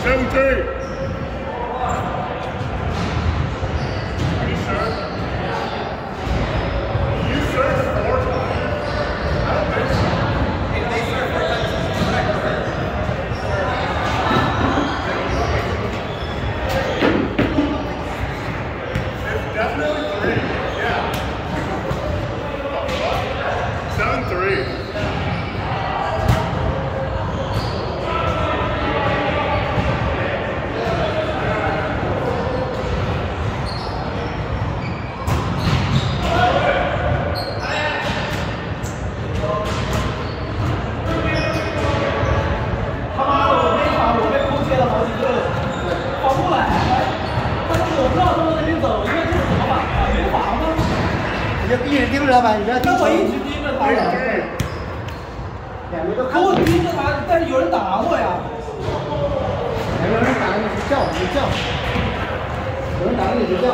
你就一直盯着吧，你不要盯着。 我一直盯着他呀。 两个都可我盯着他，但是有人打我呀。 有人打你就叫，你就叫。有人打你就叫。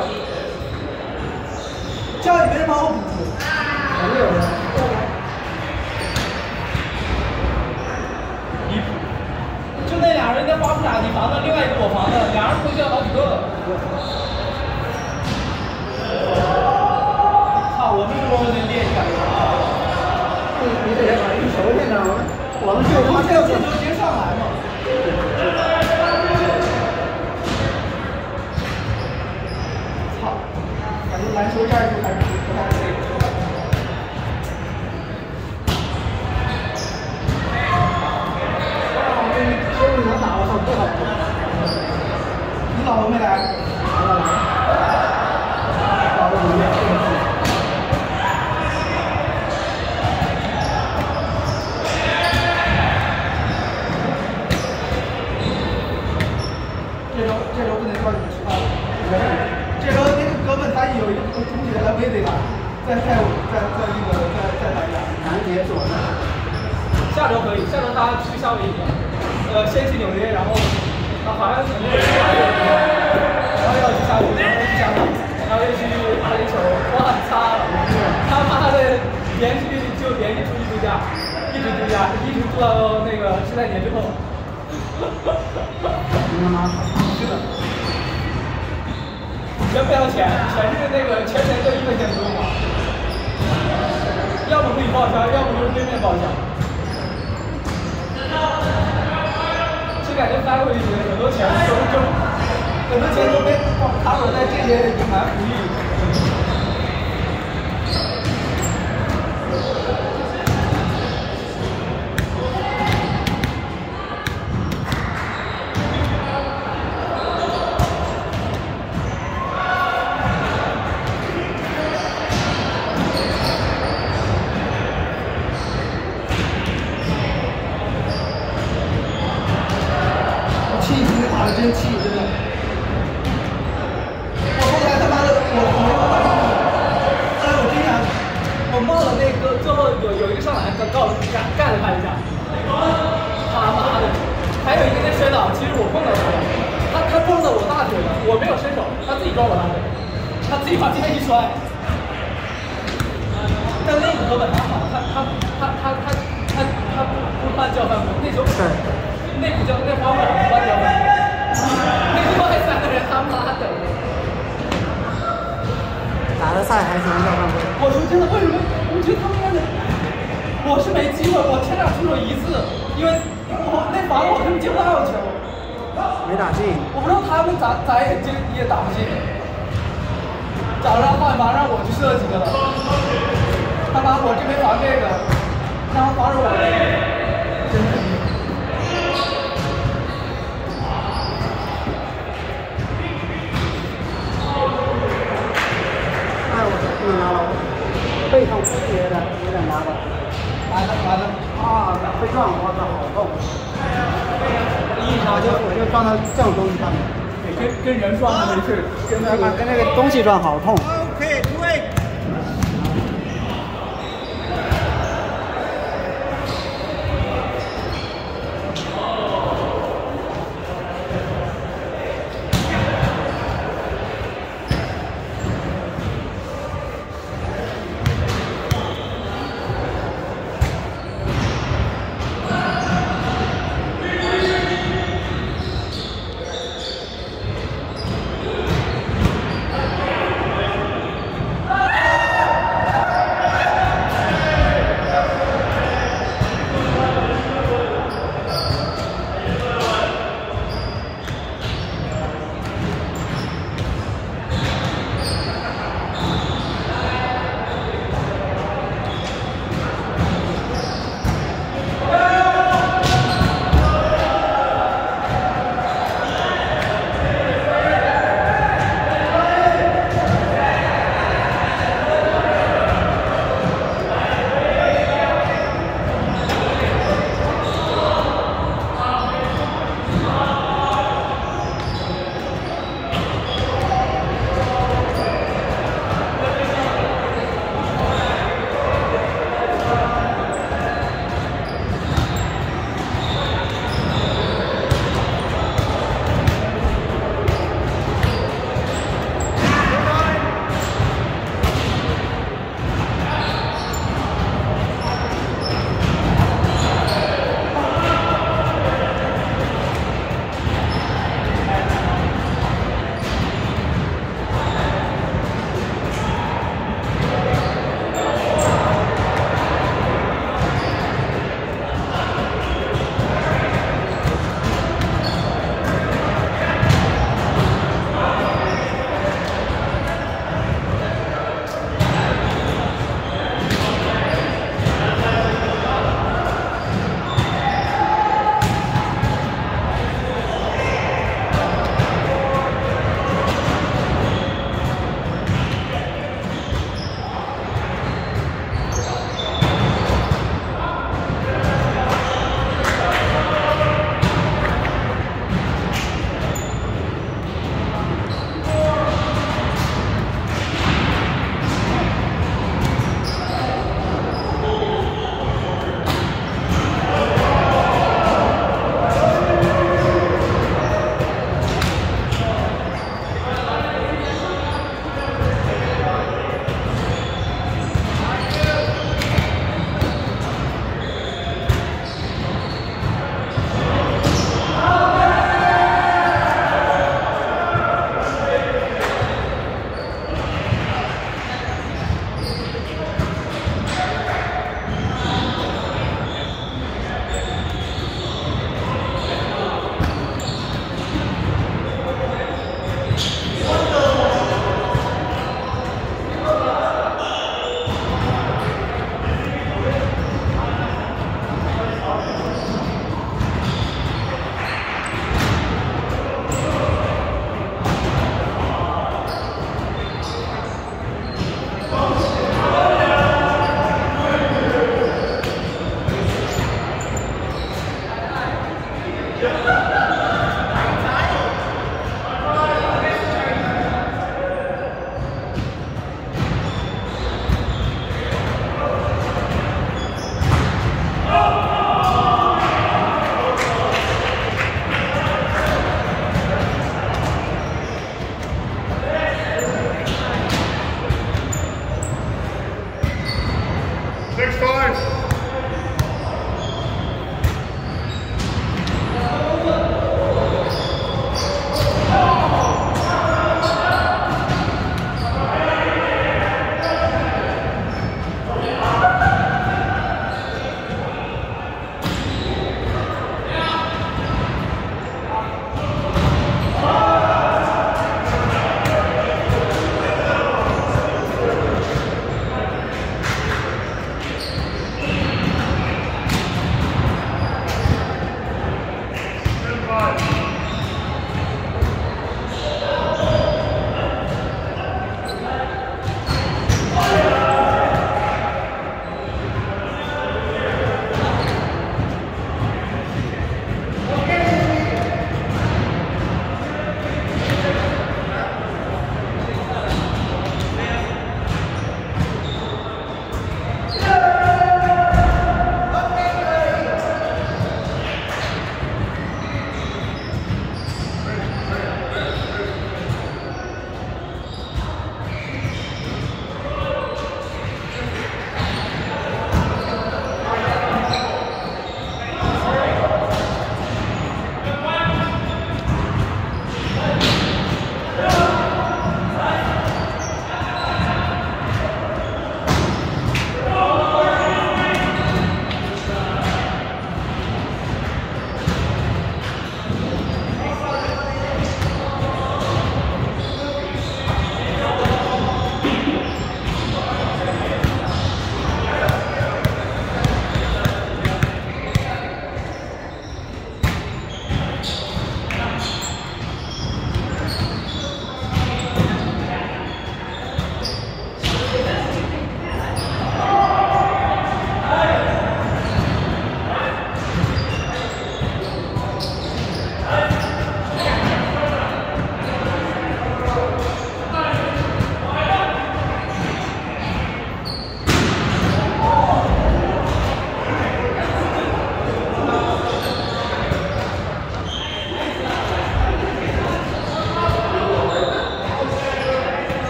叫也没人帮我补。 没有人。 就那俩人在花布塔你防的，另外一个我防的，俩人互相好几个。我们说的练一下。 你得把一球练上，我们就他妈这个就直接上来嘛。操！感觉篮球战术还是不太对。 手里能打，我操，不好。 你老婆没来？ 老婆没来。 这周不能叫你们吃饭了。这周那个哥们他有一个同学来威胁他，在那个在哪家？ 南捷是吧？ 下周可以，下周他去夏威夷，先去纽约，然后好像是纽约，然后要去夏威夷，然后去香港，然后又去阿联酋，哇，擦了！他妈的连续出去度假，一直度假，一直住到那个圣诞节之后。 你他妈是的。人不要钱，全是那个全程就1分钱不用花，要么自己报销，要么就是对面报销。就感觉发过去很多钱都被cover在这些隐瞒福利里。真气，真的！我后来他妈的，我没办法。后来我真想，我冒了那个，最后有一个上来干了他一下，他妈的！还有一个那摔倒，其实我碰到他撞到我大腿了，我没有伸手，他自己撞我大腿，他自己往前一摔。但那个哥们还好，他不判叫犯规，那球那不叫那花不不判叫犯规。那另外3个人他妈的， 打了赛还行叫犯规。 我说真的，为什么？我觉得他妈的，我是没机会，我前场出手1次，因为我那防我根本接不到球， 没打进。我不知道他们咋也打不进。早上换防让我去射几个了，他妈我这边防这个，然后防着我，真的。 不能拿了，背上出血的，有点麻烦。 完了！ 啊，被撞，我操，好痛！我就撞到这种东西上面。 跟人撞的没事， 跟那个东西撞好痛。